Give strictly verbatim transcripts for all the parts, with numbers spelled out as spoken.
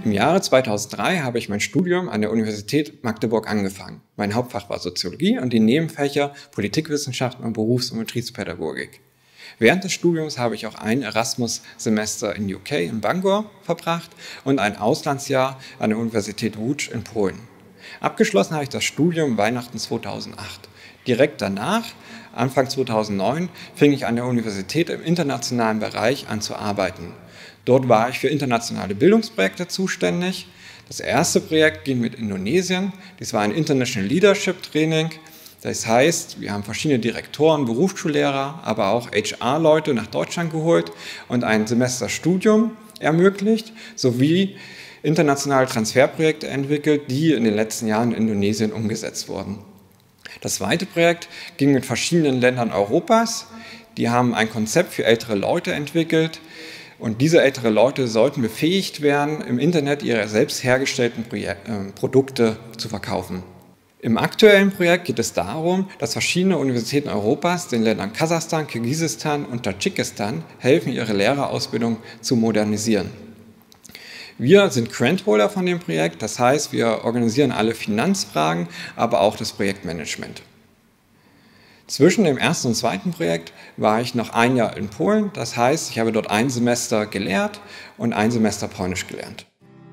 Im Jahre zweitausenddrei habe ich mein Studium an der Universität Magdeburg angefangen. Mein Hauptfach war Soziologie und die Nebenfächer Politikwissenschaften und Berufs- und Betriebspädagogik. Während des Studiums habe ich auch ein Erasmus-Semester in U K in Bangor verbracht und ein Auslandsjahr an der Universität Łódź in Polen. Abgeschlossen habe ich das Studium Weihnachten zweitausendacht. Direkt danach, Anfang zweitausendneun, fing ich an der Universität im internationalen Bereich an zu arbeiten. Dort war ich für internationale Bildungsprojekte zuständig. Das erste Projekt ging mit Indonesien. Dies war ein International Leadership Training. Das heißt, wir haben verschiedene Direktoren, Berufsschullehrer, aber auch H R-Leute nach Deutschland geholt und ein Semesterstudium ermöglicht, sowie internationale Transferprojekte entwickelt, die in den letzten Jahren in Indonesien umgesetzt wurden. Das zweite Projekt ging mit verschiedenen Ländern Europas. Die haben ein Konzept für ältere Leute entwickelt. Und diese ältere Leute sollten befähigt werden, im Internet ihre selbst hergestellten Projek- äh, Produkte zu verkaufen. Im aktuellen Projekt geht es darum, dass verschiedene Universitäten Europas den Ländern Kasachstan, Kirgisistan und Tadschikistan helfen, ihre Lehrerausbildung zu modernisieren. Wir sind Grantholder von dem Projekt, das heißt, wir organisieren alle Finanzfragen, aber auch das Projektmanagement. Zwischen dem ersten und zweiten Projekt war ich noch ein Jahr in Polen, das heißt, ich habe dort ein Semester gelehrt und ein Semester Polnisch gelernt.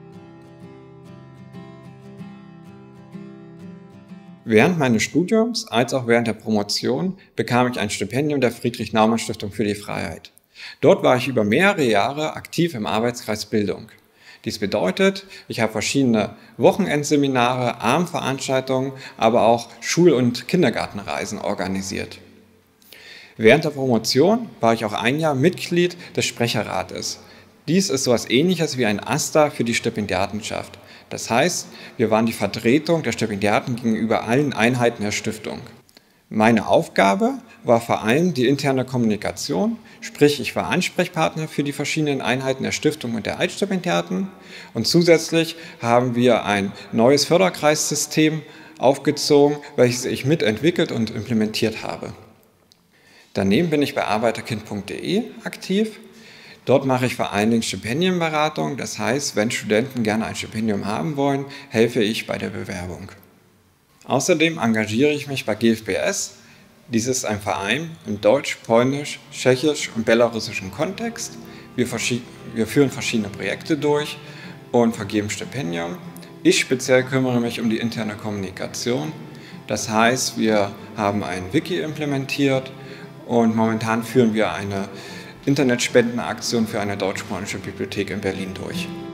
Während meines Studiums als auch während der Promotion bekam ich ein Stipendium der Friedrich-Naumann-Stiftung für die Freiheit. Dort war ich über mehrere Jahre aktiv im Arbeitskreis Bildung. Dies bedeutet, ich habe verschiedene Wochenendseminare, Abendveranstaltungen, aber auch Schul- und Kindergartenreisen organisiert. Während der Promotion war ich auch ein Jahr Mitglied des Sprecherrates. Dies ist so etwas Ähnliches wie ein AStA für die Stipendiatenschaft. Das heißt, wir waren die Vertretung der Stipendiaten gegenüber allen Einheiten der Stiftung. Meine Aufgabe war vor allem die interne Kommunikation, sprich ich war Ansprechpartner für die verschiedenen Einheiten der Stiftung und der Altstipendiaten und zusätzlich haben wir ein neues Förderkreissystem aufgezogen, welches ich mitentwickelt und implementiert habe. Daneben bin ich bei arbeiterkind punkt de aktiv. Dort mache ich vor allen Dingen Stipendienberatung, das heißt, wenn Studenten gerne ein Stipendium haben wollen, helfe ich bei der Bewerbung. Außerdem engagiere ich mich bei G F B S. Dies ist ein Verein im deutsch-, polnisch-, tschechisch- und belarussischen Kontext. Wir, wir führen verschiedene Projekte durch und vergeben Stipendien. Ich speziell kümmere mich um die interne Kommunikation. Das heißt, wir haben ein Wiki implementiert und momentan führen wir eine Internetspendenaktion für eine deutsch-polnische Bibliothek in Berlin durch.